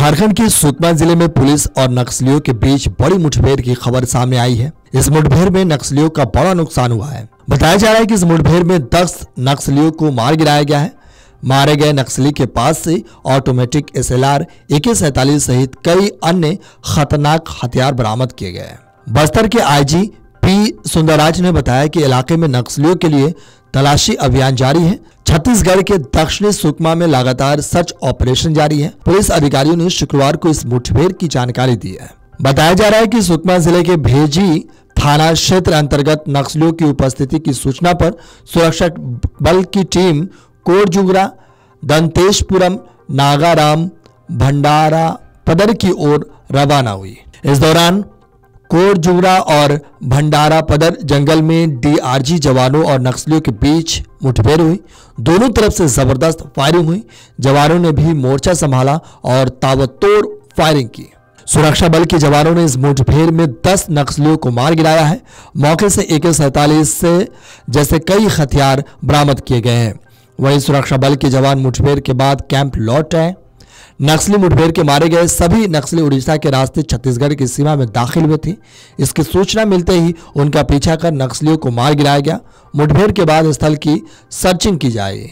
झारखंड के सुकमा जिले में पुलिस और नक्सलियों के बीच बड़ी मुठभेड़ की खबर सामने आई है। इस मुठभेड़ में नक्सलियों का बड़ा नुकसान हुआ है। बताया जा रहा है कि इस मुठभेड़ में 10 नक्सलियों को मार गिराया गया है। मारे गए नक्सली के पास से ऑटोमेटिक SLR AK-47 सहित कई अन्य खतरनाक हथियार बरामद किए गए हैं। बस्तर के IG P सुंदरराज ने बताया कि इलाके में नक्सलियों के लिए तलाशी अभियान जारी है। छत्तीसगढ़ के दक्षिणी सुकमा में लगातार सर्च ऑपरेशन जारी है। पुलिस अधिकारियों ने शुक्रवार को इस मुठभेड़ की जानकारी दी है। बताया जा रहा है कि सुकमा जिले के भेजी थाना क्षेत्र अंतर्गत नक्सलियों की उपस्थिति की सूचना पर सुरक्षा बल की टीम कोरजुगरा, दंतेशपुरम, नागाराम, भंडारा पदर की ओर रवाना हुई। इस दौरान कोरजुगरा और भंडारा पदर जंगल में DRG जवानों और नक्सलियों के बीच मुठभेड़ हुई। दोनों तरफ से जबरदस्त फायरिंग हुई। जवानों ने भी मोर्चा संभाला और ताबड़तोड़ फायरिंग की। सुरक्षा बल के जवानों ने इस मुठभेड़ में 10 नक्सलियों को मार गिराया है। मौके से AK-47 से जैसे कई हथियार बरामद किए गए हैं। वहीं सुरक्षा बल के जवान मुठभेड़ के बाद कैंप लौट आए। नक्सली मुठभेड़ के मारे गए सभी नक्सली उड़ीसा के रास्ते छत्तीसगढ़ की सीमा में दाखिल हुए थे। इसकी सूचना मिलते ही उनका पीछा कर नक्सलियों को मार गिराया गया। मुठभेड़ के बाद स्थल की सर्चिंग की जाएगी।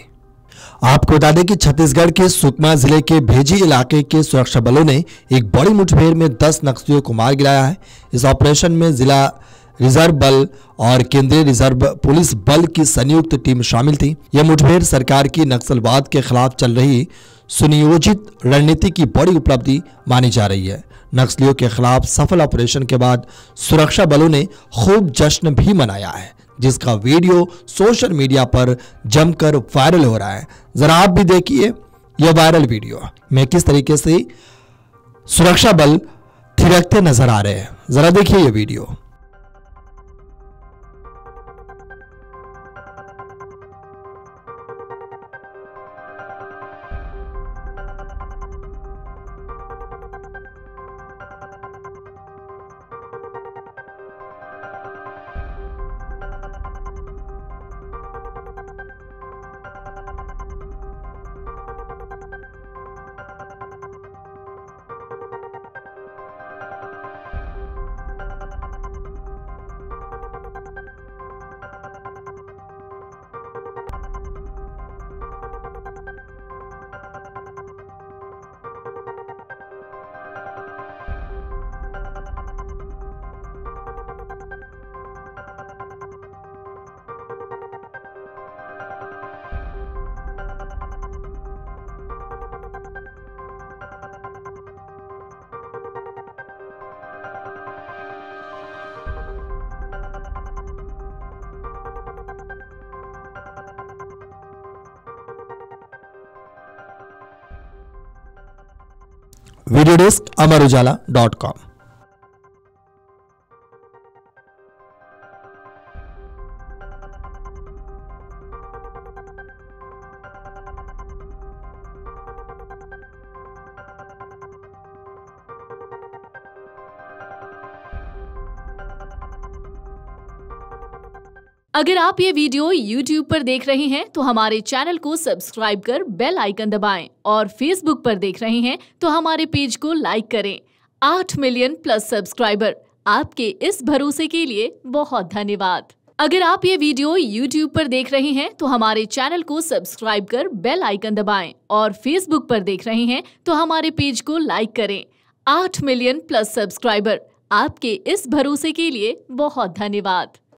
आपको बता दें कि छत्तीसगढ़ के सुकमा जिले के भेजी इलाके के सुरक्षा बलों ने एक बड़ी मुठभेड़ में 10 नक्सलियों को मार गिराया है। इस ऑपरेशन में जिला रिजर्व बल और केंद्रीय रिजर्व पुलिस बल की संयुक्त टीम शामिल थी। यह मुठभेड़ सरकार की नक्सलवाद के खिलाफ चल रही सुनियोजित रणनीति की बड़ी उपलब्धि मानी जा रही है। नक्सलियों के खिलाफ सफल ऑपरेशन के बाद सुरक्षा बलों ने खूब जश्न भी मनाया है, जिसका वीडियो सोशल मीडिया पर जमकर वायरल हो रहा है। जरा आप भी देखिए यह वायरल वीडियो में किस तरीके से सुरक्षा बल थिरकते नजर आ रहे हैं। जरा देखिए यह वीडियो। Video desk अमरउजाला.com। अगर आप ये वीडियो YouTube पर देख रहे हैं तो हमारे चैनल को सब्सक्राइब कर बेल आइकन दबाएं और Facebook पर देख रहे हैं तो हमारे पेज को लाइक करें। 8 मिलियन प्लस सब्सक्राइबर, आपके इस भरोसे के लिए बहुत धन्यवाद। अगर आप ये वीडियो YouTube पर देख रहे हैं तो हमारे चैनल को सब्सक्राइब कर बेल आइकन दबाएं और Facebook पर देख रहे हैं तो हमारे पेज को लाइक करें। 8 मिलियन प्लस सब्सक्राइबर, आपके इस भरोसे के लिए बहुत धन्यवाद।